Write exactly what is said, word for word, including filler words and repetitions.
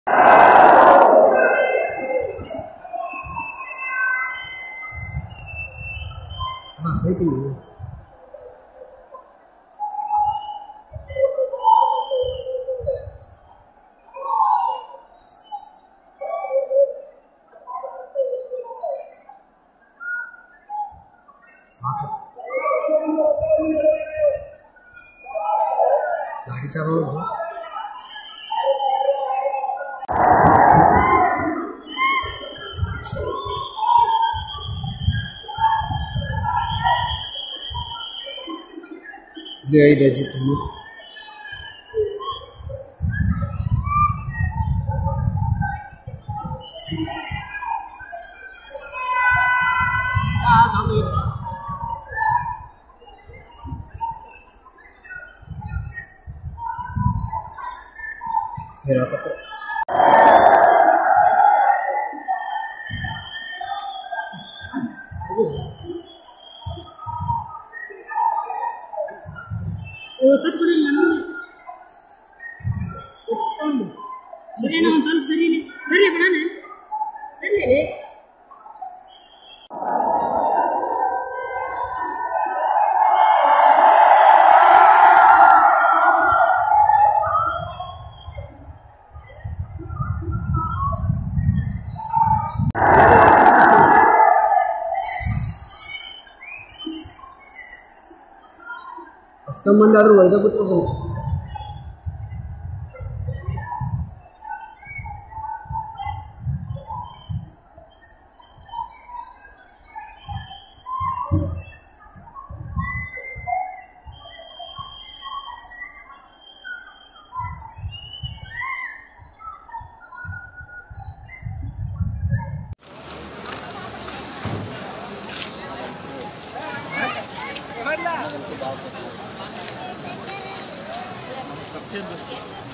हाँ कहती है गाड़ी चालू हो गई रजी तुम फिर आता तो ಸರಿನಾ ಒಂದು ಸ್ವಲ್ಪ ಸರಿನೇ ಸರಿ ಬಿಡೋಣ ಸರಿ ಅಷ್ಟೊಂದು ಮಂದಿ ಆದರೂ ಒಯ್ದ ಬಿಟ್ಟು Cheers.